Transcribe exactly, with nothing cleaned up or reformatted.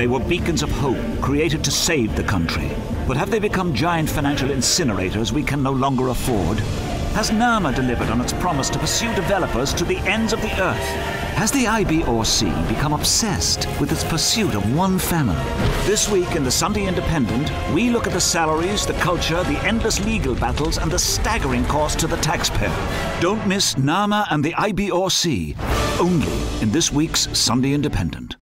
They were beacons of hope, created to save the country. But have they become giant financial incinerators we can no longer afford? Has NAMA delivered on its promise to pursue developers to the ends of the earth? Has the I B R C become obsessed with its pursuit of one family? This week in the Sunday Independent, we look at the salaries, the culture, the endless legal battles, and the staggering cost to the taxpayer. Don't miss NAMA and the I B R C, only in this week's Sunday Independent.